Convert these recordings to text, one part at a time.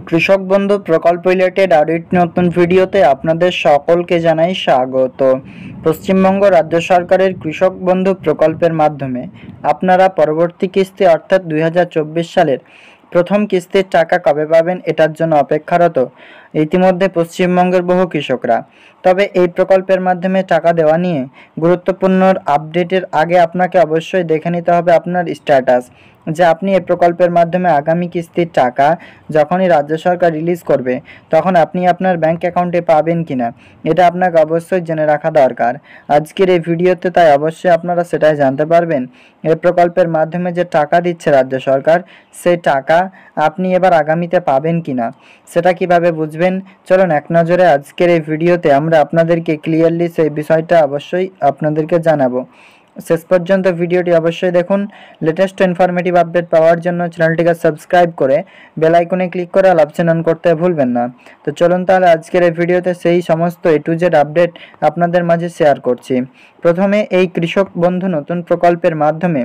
কৃষক বন্ধু প্রকল্প রিলেটেড আরেকটি নতুন ভিডিওতে আপনাদের সকলকে জানাই স্বাগত। পশ্চিমবঙ্গ রাজ্য সরকারের কৃষক বন্ধু প্রকল্পের মাধ্যমে আপনারা পরবর্তী কিস্তি অর্থাৎ 2024 সালের প্রথম কিস্তির টাকা কবে পাবেন এটার জন্য অপেক্ষারত ইতিমধ্যে পশ্চিমবঙ্গের বহু কৃষকরা। তবে এই প্রকল্পের মাধ্যমে টাকা দেওয়া নিয়ে গুরুত্বপূর্ণ আপডেটের আগে আপনাকে অবশ্যই দেখে নিতে হবে আপনার স্ট্যাটাস, যে আপনি এই প্রকল্পের মাধ্যমে আগামী কিস্তির টাকা যখনই রাজ্য সরকার রিলিজ করবে তখন আপনি আপনার ব্যাংক অ্যাকাউন্টে পাবেন কিনা এটা আপনাকে অবশ্যই জেনে রাখা দরকার। আজকের এই ভিডিওতে তাই অবশ্যই আপনারা সেটাই জানতে পারবেন এই প্রকল্পের মাধ্যমে যে টাকা দিচ্ছে রাজ্য সরকার সেই টাকা আপনি এবার আগামীতে পাবেন কিনা সেটা কিভাবে বুঝবেন। চলুন এক নজরে আজকের এই ভিডিওতে আমরা আপনাদেরকে ক্লিয়ারলি সেই বিষয়টা অবশ্যই আপনাদেরকে জানাবো। শেষ পর্যন্ত ভিডিওটি অবশ্যই দেখুন। লেটেস্ট ইনফরমেটিভ আপডেট পাওয়ার জন্য চ্যানেলটিকে সাবস্ক্রাইব করে বেল আইকনে ক্লিক করে অল অপশন অন করতে ভুলবেন না। তো চলুন তাহলে আজকের এই ভিডিওতে সেই সমস্ত A to Z আপডেট আপনাদের মাঝে শেয়ার করছি। প্রথমে এই কৃষক বন্ধু নতুন প্রকল্পের মাধ্যমে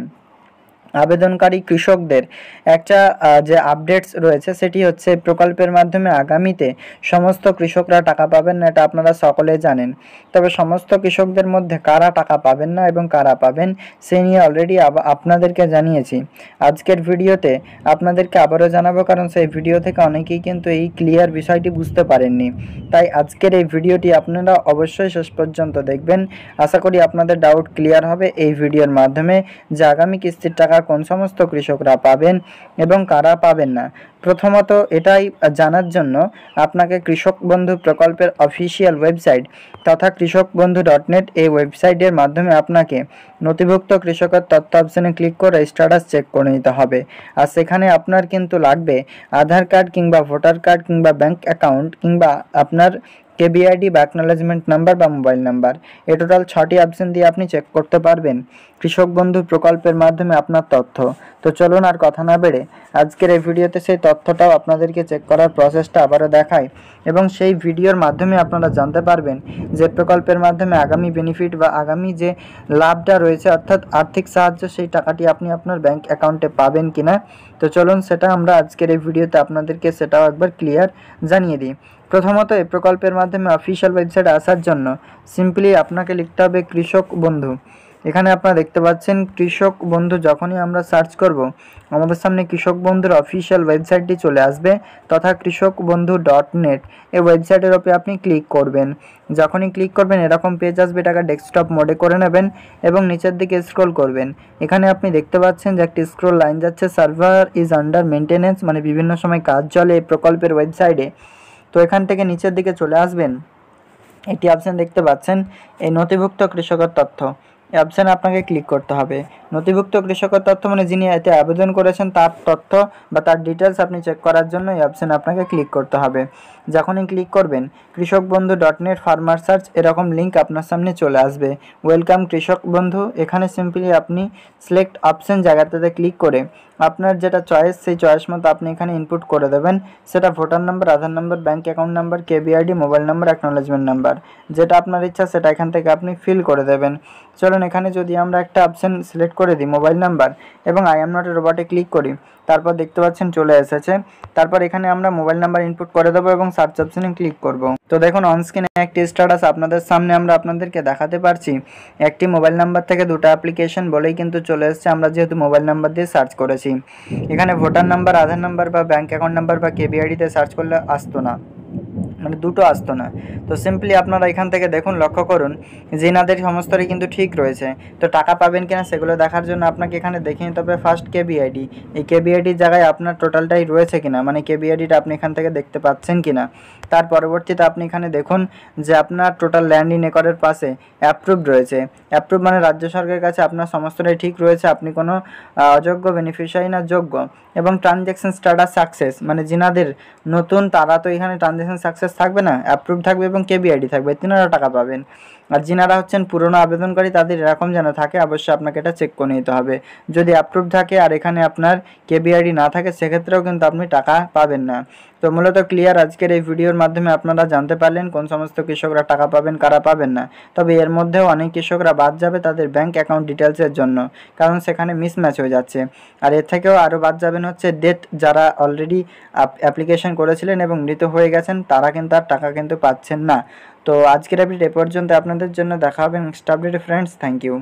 আবেদনকারী কৃষকদের একটা যে আপডেটস রয়েছে সেটি হচ্ছে প্রকল্পের মাধ্যমে আগামীতে সমস্ত কৃষকরা টাকা পাবেন না, এটা আপনারা সকলে জানেন। তবে সমস্ত কৃষকদের মধ্যে কারা টাকা পাবেন না এবং কারা পাবেন সে নিয়ে অলরেডি আপনাদেরকে জানিয়েছি। আজকের ভিডিওতে আপনাদেরকে আবারও জানাবো, কারণ সেই ভিডিও থেকে অনেকেই কিন্তু এই ক্লিয়ার বিষয়টি বুঝতে পারেননি। তাই আজকের এই ভিডিওটি আপনারা অবশ্যই শেষ পর্যন্ত দেখবেন। আশা করি আপনাদের ডাউট ক্লিয়ার হবে এই ভিডিওর মাধ্যমে যে আগামী কিস্তির টাকা কোন সমস্ত কৃষকরা পাবেন এবং কারা পাবেন না। প্রথমত এটাই জানার জন্য আপনাকে কৃষক বন্ধু প্রকল্পের অফিসিয়াল ওয়েবসাইট তথা কৃষকবন্ধু.net এই ওয়েবসাইটের মাধ্যমে আপনাকে নথিভুক্ত কৃষকের তথ্য অপশনে ক্লিক করে স্ট্যাটাস চেক করে নিতে হবে। আর সেখানে আপনার কিন্তু লাগবে আধার কার্ড কিংবা ভোটার কার্ড কিংবা ব্যাংক অ্যাকাউন্ট কিংবা আপনার কেবিআইডি বা অ্যাকনোলেজমেন্ট নাম্বার বা মোবাইল নাম্বার। এই টোটাল 6টি অপশন দিয়ে আপনি চেক করতে পারবেন কৃষক বন্ধু প্রকল্পের মাধ্যমে আপনার তথ্য। তো চলুন আর কথা না বেড়ে আজকের এই ভিডিওতে সেই তথ্যটাও আপনাদেরকে চেক করার প্রসেসটা আবারও দেখাই এবং সেই ভিডিওর মাধ্যমে আপনারা জানতে পারবেন যে প্রকল্পের মাধ্যমে আগামী বেনিফিট বা আগামী যে লাভটা রয়েছে অর্থাৎ আর্থিক সাহায্য সেই টাকাটি আপনি আপনার ব্যাংক অ্যাকাউন্টে পাবেন কিনা। তো চলুন সেটা আমরা আজকের এই ভিডিওতে আপনাদেরকে সেটাও একবার ক্লিয়ার জানিয়ে দিই। প্রথমত এই প্রকল্পের মাধ্যমে অফিসিয়াল ওয়েবসাইটে আসার জন্য সিম্পলি আপনাকে লিখতে হবে কৃষক বন্ধু। এখানে আপনারা দেখতে পাচ্ছেন কৃষক বন্ধু, যখনই আমরা সার্চ করব আমাদের সামনে কৃষক বন্ধুর অফিসিয়াল ওয়েবসাইটটি চলে আসবে তথা কৃষকবন্ধু.net এই ওয়েবসাইটের ওপরে আপনি ক্লিক করবেন। যখনই ক্লিক করবেন এরকম পেজ আসবে, এটাকে ডেস্কটপ মোডে করে নেবেন এবং নিচের দিকে স্ক্রল করবেন। এখানে আপনি দেখতে পাচ্ছেন যে একটি স্ক্রল লাইন যাচ্ছে, সার্ভার ইজ আন্ডার মেনটেনেন্স, মানে বিভিন্ন সময় কাজ চলে এই প্রকল্পের ওয়েবসাইটে। তো এখান থেকে নিচের দিকে চলে আসবেন, একটি অপশান দেখতে পাচ্ছেন এই নথিভুক্ত কৃষকের তথ্য, এই অপশানে আপনাকে ক্লিক করতে হবে। নথিভুক্ত কৃষকের তথ্য মানে যিনি এতে আবেদন করেছেন তার তথ্য বা তার ডিটেলস আপনি চেক করার জন্য এই অপশানে আপনাকে ক্লিক করতে হবে। যখনই ক্লিক করবেন কৃষকবন্ধু.net ফার্মার সার্চ এরকম লিঙ্ক আপনার সামনে চলে আসবে। ওয়েলকাম কৃষক বন্ধু, এখানে সিম্পলি আপনি সিলেক্ট অপশান জায়গাটাতে ক্লিক করে আপনার যেটা চয়েস সেই চয়েস মতো আপনি এখানে ইনপুট করে দেবেন। সেটা voter number, Aadhaar number, bank account number, KBID, mobile number, acknowledgement number, যেটা আপনার ইচ্ছা সেটা এখান থেকে আপনি ফিল করে দেবেন। চলুন এখানে যদি আমরা একটা অপশান সিলেক্ট করে দিই মোবাইল নাম্বার এবং আই এম নট এ রোবটে ক্লিক করি, তারপর দেখতে পাচ্ছেন চলে এসেছে। তারপর এখানে আমরা মোবাইল নাম্বার ইনপুট করে দেবো এবং সার্চ অপশানে ক্লিক করব। তো দেখুন অনস্ক্রিনে একটি স্ট্যাটাস আপনাদের সামনে আমরা আপনাদেরকে দেখাতে পারছি। একটি মোবাইল নাম্বার থেকে দুটো অ্যাপ্লিকেশন বলেই কিন্তু চলে এসেছে, আমরা যেহেতু মোবাইল নাম্বার দিয়ে সার্চ করেছি। এখানে ভোটার নাম্বার, আধার নাম্বার বা ব্যাঙ্ক অ্যাকাউন্ট নাম্বার বা কেবিআইডিতে সার্চ করলে আসতো না, মানে দুটো আসতো না। তো সিম্পলি আপনারা এখান থেকে দেখুন, লক্ষ্য করুন যে এনাদের সমস্তটাই কিন্তু ঠিক রয়েছে। তো টাকা পাবেন কিনা সেগুলো দেখার জন্য আপনাকে এখানে দেখে নিতে হবে ফার্স্ট কেবিআইডি, এই কেবিআইডির জায়গায় আপনার টোটালটাই রয়েছে কিনা, মানে কেবিআইডিটা আপনি এখান থেকে দেখতে পাচ্ছেন কিনা। তার পরবর্তীতে আপনি এখানে দেখুন যে আপনার টোটাল ল্যান্ড ইন রেকর্ডের পাশে অ্যাপ্রুভ রয়েছে। অ্যাপ্রুভ মানে রাজ্য সরকারের কাছে আপনার সমস্তটাই ঠিক রয়েছে, আপনি কোনো অযোগ্য বেনিফিশিয়ারি না, যোগ্য। এবং ট্রানজ্যাকশন স্ট্যাটাস সাকসেস, মানে যিনাদের নতুন তারা তো এখানে ট্রানজ্যাকশন সাকসেস থাকবে না, অ্যাপ্রুভ থাকবে এবং কেবিআইডি থাকবে, তিনারা টাকা পাবেন। আর যিনারা হচ্ছেন পুরনো আবেদনকারী তাদের এরকম যেন থাকে, অবশ্যই আপনাকে এটা চেক করে নিতে হবে। যদি অ্যাপ্রুভ থাকে আর এখানে আপনার কেবিআইডি না থাকে সেক্ষেত্রেও কিন্তু আপনি টাকা পাবেন না। তো মূলত ক্লিয়ার আজকের এই ভিডিওর মাধ্যমে আপনারা জানতে পারলেন কোন সমস্ত কৃষকরা টাকা পাবেন, কারা পাবেন না। তবে এর মধ্যেও অনেক কৃষকরা বাদ যাবে তাদের ব্যাংক অ্যাকাউন্ট ডিটেলসের জন্য, কারণ সেখানে মিসম্যাচ হয়ে যাচ্ছে। আর এর থেকেও আরও বাদ যাবেন হচ্ছে ডেথ, যারা অলরেডি অ্যাপ্লিকেশন করেছিলেন এবং মৃত হয়ে গেছেন তারা কিন্তু আর টাকা কিন্তু পাচ্ছেন না। তো আজকের আপডেট এ পর্যন্ত, আপনাদের জন্য দেখা হবে নেক্সট আপডেটে ফ্রেন্ডস। Thank you.